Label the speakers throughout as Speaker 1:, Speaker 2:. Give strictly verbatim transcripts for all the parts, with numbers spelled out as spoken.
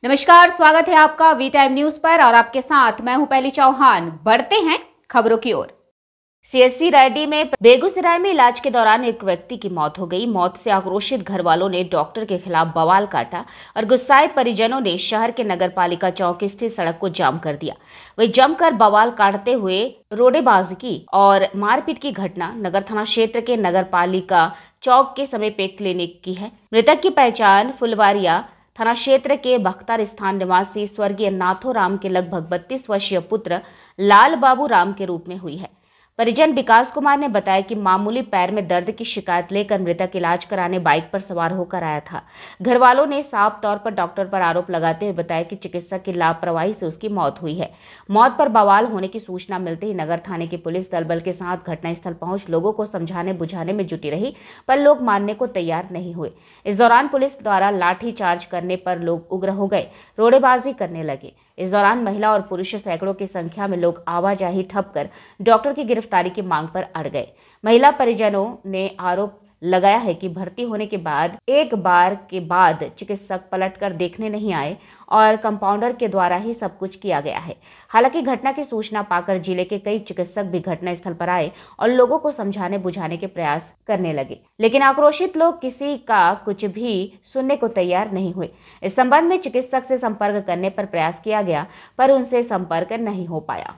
Speaker 1: नमस्कार, स्वागत है आपका वी टाइम न्यूज पर और आपके साथ मैं हूं पहली चौहान। बढ़ते हैं खबरों की ओर। सीएससी रायडी में बेगूसराय में इलाज के दौरान एक व्यक्ति की मौत हो गई। मौत से आक्रोशित घर वालों ने डॉक्टर के खिलाफ बवाल काटा और गुस्साए परिजनों ने शहर के नगरपालिका चौक स्थित सड़क को जाम कर दिया। वही जमकर बवाल काटते हुए रोडेबाजी की और मारपीट की घटना नगर थाना क्षेत्र के नगरपालिका चौक के समीप एक क्लिनिक की है। मृतक की पहचान फुलवारिया थाना क्षेत्र के बख्तर स्थान निवासी स्वर्गीय नाथो राम के लगभग बत्तीस वर्षीय पुत्र लाल बाबू राम के रूप में हुई है। परिजन विकास कुमार ने बताया कि मामूली पैर में दर्द की शिकायत लेकर मृतक इलाज कराने बाइक पर सवार होकर आया था। घर वालों ने साफ तौर पर डॉक्टर पर आरोप लगाते हुए बताया कि चिकित्सक की लापरवाही से उसकी मौत हुई है। मौत पर बवाल होने की सूचना मिलते ही नगर थाने की पुलिस दल बल के साथ घटनास्थल पहुंच लोगों को समझाने बुझाने में जुटी रही, पर लोग मानने को तैयार नहीं हुए। इस दौरान पुलिस द्वारा लाठी चार्ज करने पर लोग उग्र हो गए, रोडेबाजी करने लगे। इस दौरान महिला और पुरुष सैकड़ों की संख्या में लोग आवाजाही ठप कर डॉक्टर की गिरफ्तारी की मांग पर अड़ गए। महिला परिजनों ने आरोप लगाया है कि भर्ती होने के बाद एक बार के बाद चिकित्सक पलटकर देखने नहीं आए और कंपाउंडर के द्वारा ही सब कुछ किया गया है। हालांकि घटना की सूचना पाकर जिले के कई चिकित्सक भी घटनास्थल पर आए और लोगों को समझाने बुझाने के प्रयास करने लगे, लेकिन आक्रोशित लोग किसी का कुछ भी सुनने को तैयार नहीं हुए। इस संबंध में चिकित्सक से संपर्क करने पर प्रयास किया गया, पर उनसे संपर्क नहीं हो पाया।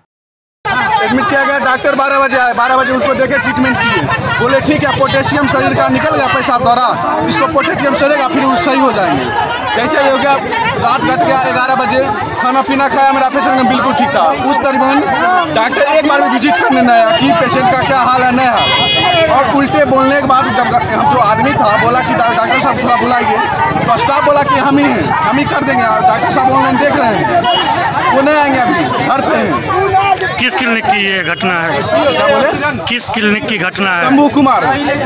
Speaker 2: एडमिट किया गया, डॉक्टर बारह बजे आए, बारह बजे उसको देखे, ट्रीटमेंट किए, बोले ठीक है पोटेशियम शरीर का निकल गया पेशाब द्वारा, इसको पोटेशियम चलेगा फिर वो सही हो जाएंगे। जैसे हो गया रात घट गया, ग्यारह बजे खाना पीना खाया, मेरा पेशेंट बिल्कुल ठीक था। उस दरमियान डॉक्टर एक बार भी विजिट करने नहीं आया कि पेशेंट का क्या हाल है नहीं है, और उल्टे बोलने के बाद जब हम जो आदमी था बोला कि डॉक्टर साहब थोड़ा बुलाइए, तो स्टाफ बोला कि हम ही हैं, हम ही कर देंगे। डॉक्टर साहब ऑनलाइन देख रहे हैं, वो नहीं आएंगे, अभी घर पे हैं।
Speaker 3: किस क्लिनिक की ये घटना है?
Speaker 2: क्या बोले?
Speaker 3: किस क्लिनिक की घटना है?
Speaker 2: शंभू कुमार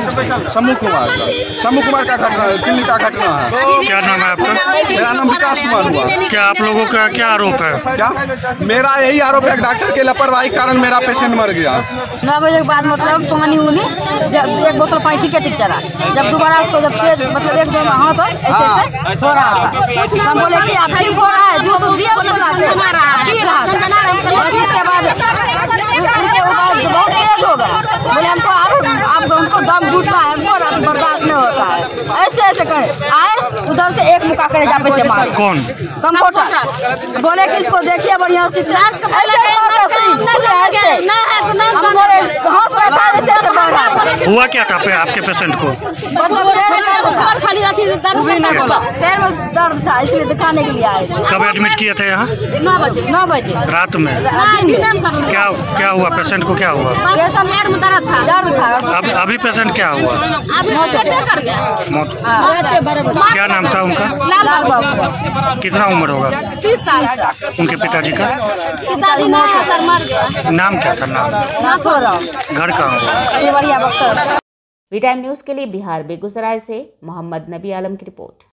Speaker 2: शंभू कुमार शंभू कुमार का घटना है, क्लिनिक का घटना है।
Speaker 3: क्या नाम है आपका?
Speaker 2: मेरा नाम विकास कुमार हुआ।
Speaker 3: क्या आप लोगों का क्या आरोप है?
Speaker 2: क्या मेरा यही आरोप है, डॉक्टर के लापरवाही के कारण मेरा पेशेंट मर गया।
Speaker 4: नौ बजे के बाद मतलब पानी उनी जब एक बोतल पानी ठीक है ठीक चला, जब दोबारा उसको जब तेज मतलब एक दो हाथ तो ऐसे ऐसे हो रहा था। हम बोले कि आप ठीक हो रहा है, जो तो दिया उसको लाते पी रहा था। इसके बाद उनके आवाज बहुत तेज हो गया, बोले हमको आप हमको दम घुटता है, हमको बर्दाश्त नहीं होता है। ऐसे ऐसे करे आए, उधर से एक मुका करे जापे से मारे।
Speaker 3: कौन?
Speaker 4: कंपाउंडर बोले कि इसको देखिए बढ़िया से
Speaker 3: हुआ क्या था पे आपके पेशेंट को?
Speaker 4: मतलब पैर में दर्द था, इसलिए दिखाने के लिए आए।
Speaker 3: कब एडमिट किए थे यहाँ?
Speaker 4: नौ बजे नौ बजे
Speaker 3: रात में। क्या क्या हुआ पेशेंट को? क्या हुआ?
Speaker 4: पैर में दर्द था दर्द था
Speaker 3: अब अभी पेशेंट क्या हुआ? मौत। क्या नाम था उनका?
Speaker 4: लाल बाबू।
Speaker 3: कितना उम्र होगा?
Speaker 4: तीस साल।
Speaker 3: उनके पिताजी का
Speaker 4: पिताजी मर गया।
Speaker 3: नाम क्या था? नाम? घर कहाँ?
Speaker 1: वी टाइम न्यूज के लिए बिहार बेगूसराय से मोहम्मद नबी आलम की रिपोर्ट।